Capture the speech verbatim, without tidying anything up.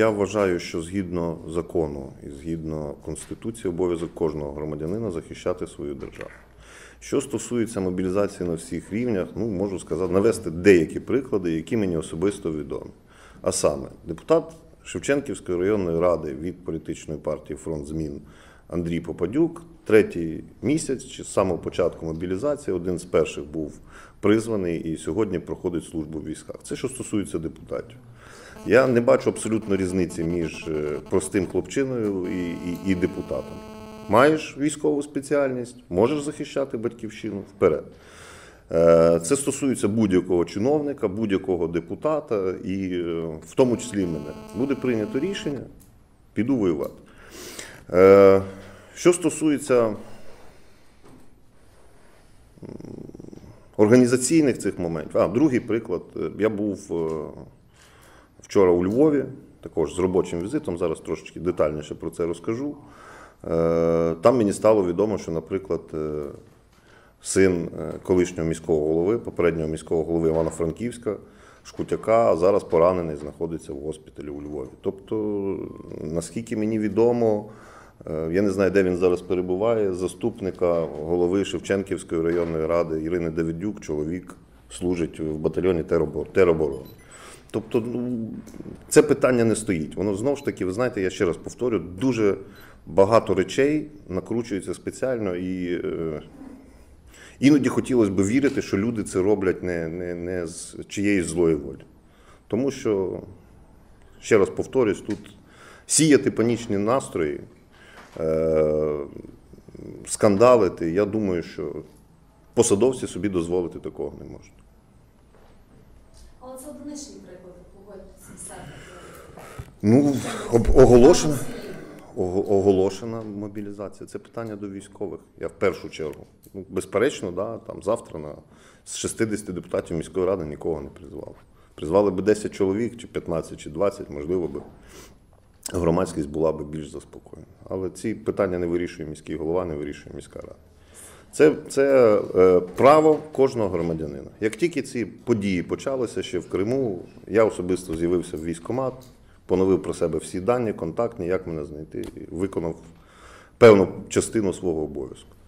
Я вважаю, що згідно закону і згідно Конституції обов'язок кожного громадянина захищати свою державу. Що стосується мобілізації на всіх рівнях, ну, можу сказати, навести деякі приклади, які мені особисто відомі. А саме, депутат Шевченківської районної ради від політичної партії «Фронт змін» Андрій Попадюк, третій місяць, чи з самого початку мобілізації, один з перших був призваний і сьогодні проходить службу в військах. Це що стосується депутатів. Я не бачу абсолютно різниці між простим хлопчиною і, і, і депутатом. Маєш військову спеціальність, можеш захищати батьківщину – вперед. Це стосується будь-якого чиновника, будь-якого депутата і в тому числі мене. Буде прийнято рішення – піду воювати. Що стосується організаційних цих моментів, а другий приклад, я був вчора у Львові, також з робочим візитом, зараз трошечки детальніше про це розкажу. Там мені стало відомо, що, наприклад, син колишнього міського голови, попереднього міського голови Івано-Франківська, Шкутяка, зараз поранений, знаходиться в госпіталі у Львові. Тобто, наскільки мені відомо, я не знаю, де він зараз перебуває, заступника голови Шевченківської районної ради Ірини Давидюк, чоловік, служить в батальйоні тероборони. Тобто, ну, це питання не стоїть. Воно знову ж таки, ви знаєте, я ще раз повторю, дуже багато речей накручуються спеціально і е, іноді хотілося б вірити, що люди це роблять не, не, не з чиєїсь злої волі. Тому що, ще раз повторюсь, тут сіяти панічні настрої, е, скандалити, я думаю, що посадовці собі дозволити такого не можуть. Але це одиничний приклад, погодьтеся все. Ну, оголошена, оголошена мобілізація. Це питання до військових, я в першу чергу. Ну, безперечно, да, там завтра на, з шістдесяти депутатів міської ради нікого не призвали. Призвали б десять чоловік, чи п'ятнадцять, чи двадцять, можливо би громадськість була б більш заспокоєна. Але ці питання не вирішує міський голова, не вирішує міська рада. Це, це е, право кожного громадянина. Як тільки ці події почалися ще в Криму, я особисто з'явився в військкомат, поновив про себе всі дані, контактні, як мене знайти, і виконав певну частину свого обов'язку.